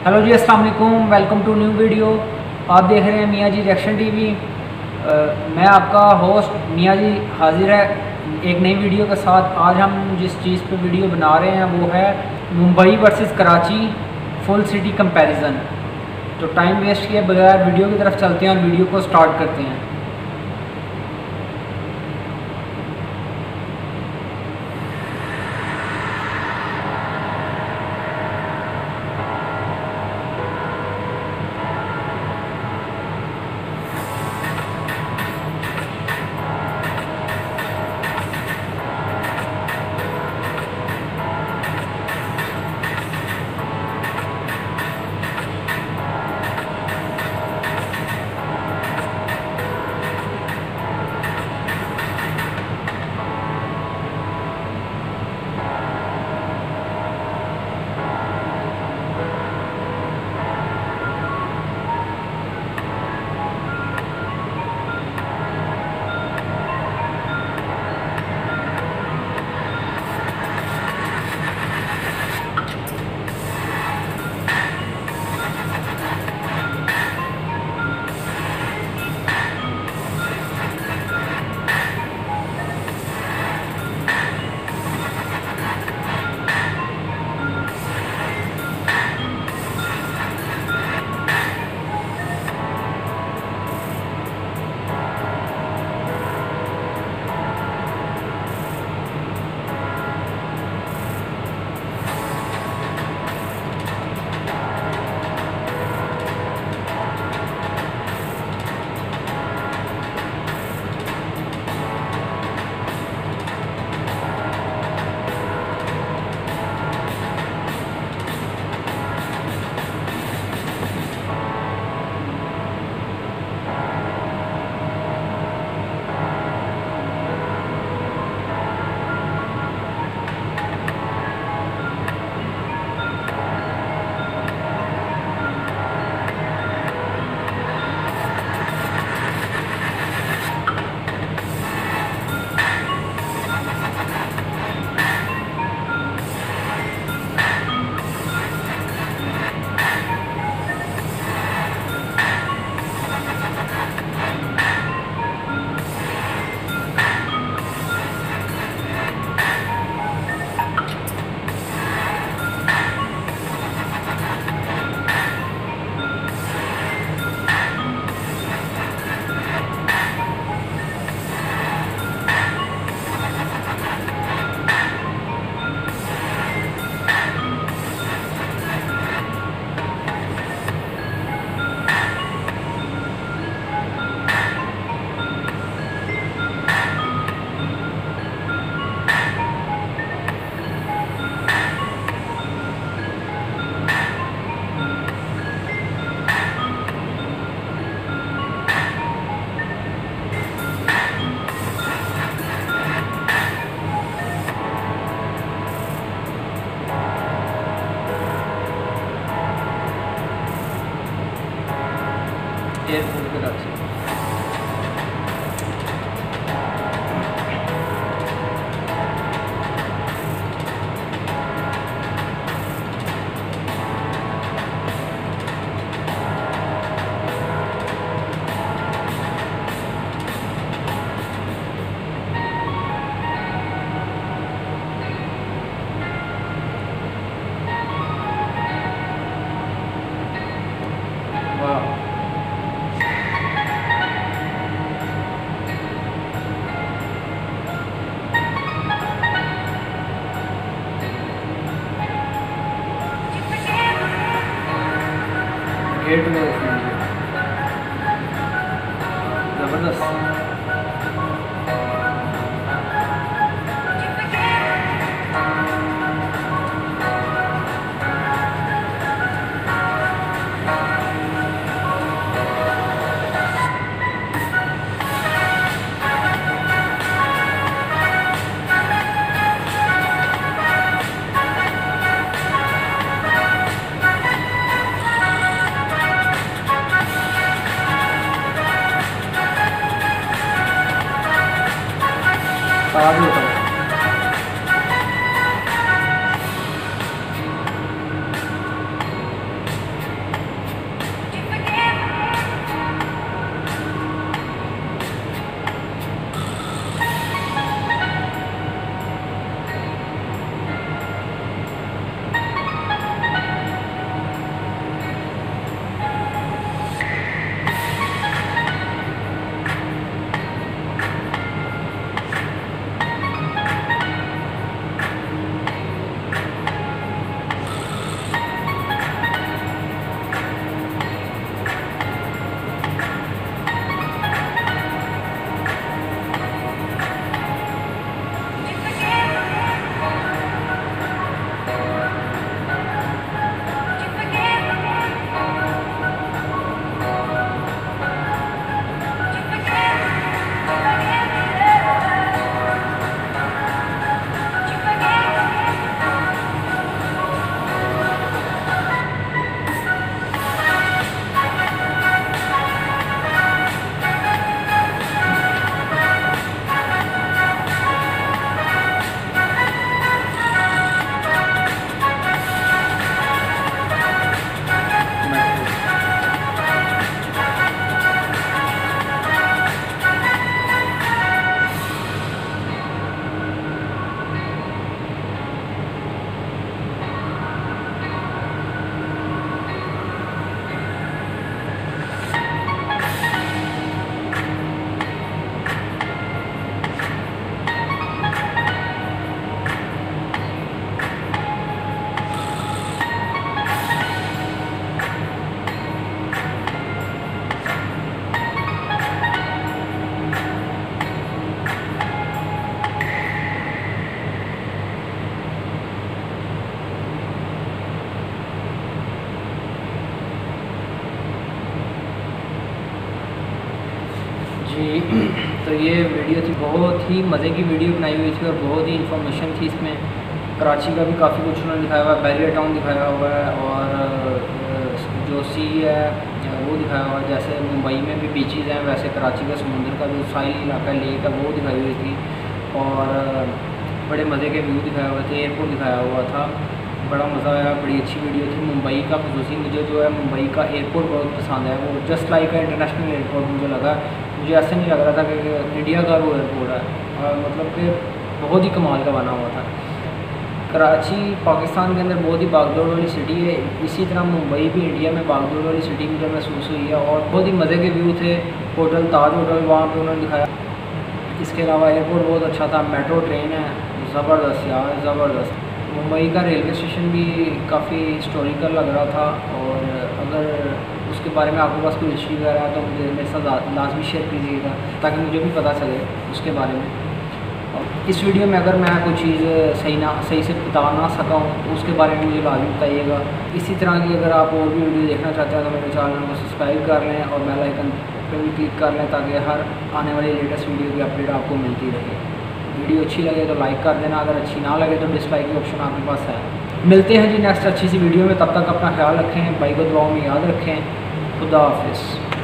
Hello ji, अस्सलाम वालेकुम। Welcome to new video. आप देख रहे हैं मियाँ जी रिएक्शन टीवी। मैं आपका होस्ट मियाँ जी हाजिर है एक नई वीडियो के साथ। आज हम जिस चीज़ पे वीडियो बना रहे हैं वो है Mumbai versus Karachi full city comparison. तो टाइम वेस्ट किए बगैर वीडियो की तरफ चलते हैं और वीडियो को स्टार्ट करते हैं। एयरपोर्ट कराची। वाह, गेट में जबरदस्त। जी तो ये वीडियो थी, बहुत ही मज़े की वीडियो बनाई हुई थी और बहुत ही इंफॉर्मेशन थी इसमें। कराची का भी काफ़ी कुछ उन्होंने दिखाया हुआ है, बैरियर टाउन दिखाया हुआ है और जो सी है वो दिखाया हुआ है। जैसे मुंबई में भी बीचेज़ हैं, वैसे कराची का समुंदर का जो साहिल इलाका लेक है वो दिखाई हुई थी और बड़े मज़े के व्यू दिखाए हुए थे। एयरपोर्ट दिखाया हुआ था, बड़ा मज़ा आया, बड़ी अच्छी वीडियो थी। मुंबई का खसूसी मुझे जो है मुंबई का एयरपोर्ट बहुत पसंद है, वो जस्ट लाइक है इंटरनेशनल एयरपोर्ट मुझे लगा। मुझे ऐसे नहीं लग रहा था कि इंडिया का वो एयरपोर्ट है, और मतलब कि बहुत ही कमाल का बना हुआ था। कराची पाकिस्तान के अंदर बहुत ही भागदौड़ वाली सिटी है, इसी तरह मुंबई भी इंडिया में भागदौड़ वाली सिटी मुझे महसूस हुई है और बहुत ही मज़े के व्यू थे। होटल ताज होटल वहाँ पे उन्होंने दिखाया। इसके अलावा एयरपोर्ट बहुत अच्छा था, मेट्रो ट्रेन है, ज़बरदस्त यार ज़बरदस्त। मुंबई का रेलवे स्टेशन भी काफ़ी हिस्टोरिकल लग रहा था और अगर उसके बारे में आपके पास कोई हिस्ट्री वगैरह है तो मुझे मेरे साथ लाजमी शेयर कीजिएगा ताकि मुझे भी पता चले उसके बारे में। और इस वीडियो में अगर मैं कोई चीज़ सही से बता ना सका हूँ तो उसके बारे में मुझे लाजमी बताइएगा। इसी तरह की अगर आप और भी वीडियो देखना चाहते हैं तो मेरे चैनल को सब्सक्राइब कर लें और बेल आइकन पर भी क्लिक कर लें ताकि हर आने वाली लेटेस्ट वीडियो की अपडेट आपको मिलती रहे। वीडियो अच्छी लगे तो लाइक कर देना, अगर अच्छी ना लगे तो डिसलाइक की ऑप्शन आपके पास है। मिलते हैं जी नेक्स्ट अच्छी सी वीडियो में, तब तक अपना ख्याल रखें, भाई को दुआओं में याद रखें। खुदा हाफिज़।